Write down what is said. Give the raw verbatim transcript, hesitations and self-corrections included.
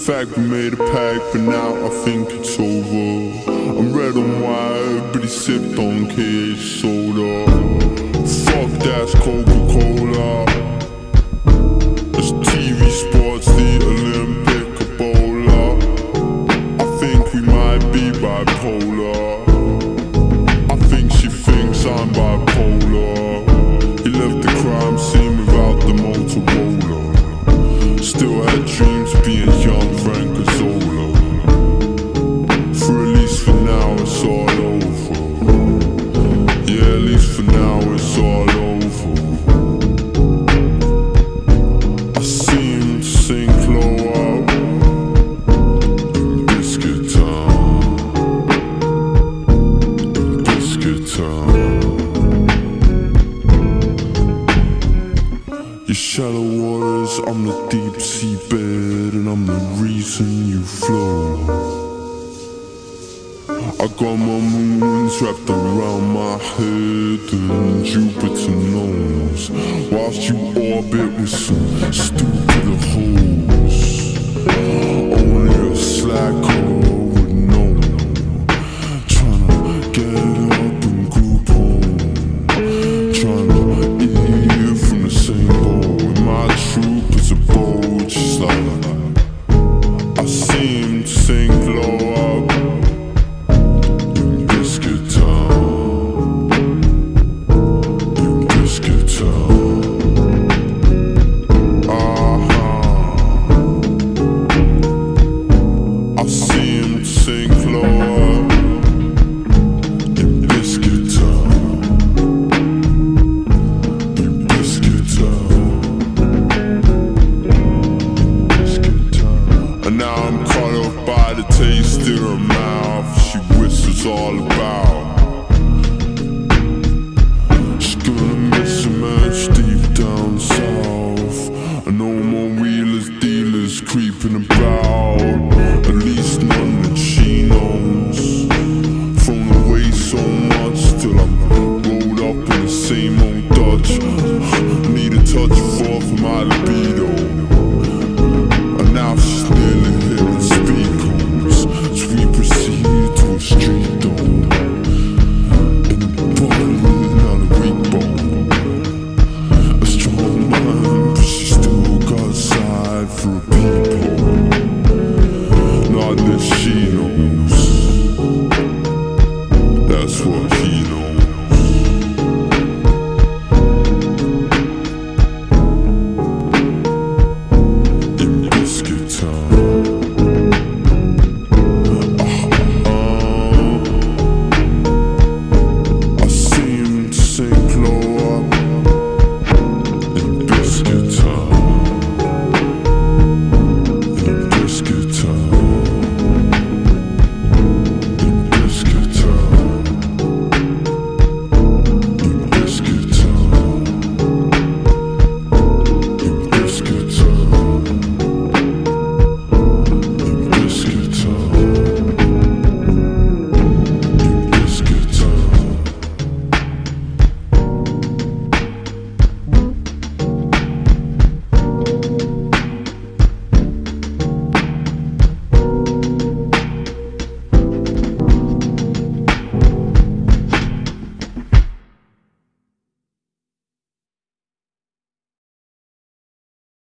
fact we made a pact, but now I think it's over. I'm red and white, but he sipped on K H soda. Fuck, that's Coca-Cola. It's T V sports, the Olympic Ebola. I think we might be bipolar. I think she thinks I'm bipolar. He left the crime scene without the Motorola. Still had dreams of being young Frank Cazzola. For at least for now it's all over. Yeah, at least for now it's all over. I seem to sink low up in Biscuit Town, in Biscuit Town. Your shallow waters, I'm the deep sea bed, and I'm the reason you flow. I got my moons wrapped around my head, and Jupiter knows, whilst you orbit with some stupid hoes. Only a slacker would know, tryna get up and group home, tryna eat from the same bowl. My troop is a boat, just like I seem to sink low up in Biscuit Town, in Biscuit Town. Uh-huh. I seem to sink low up in Biscuit Town, in Biscuit Town. And now I'm caught up by the taste in her mouth. She whispers all about she's gonna miss a match deep down south. And no more wheelers, dealers creeping about. At least none that she knows. Thrown away so much till I'm rolled up in the same old Dutch. Need a touch of four for my libido.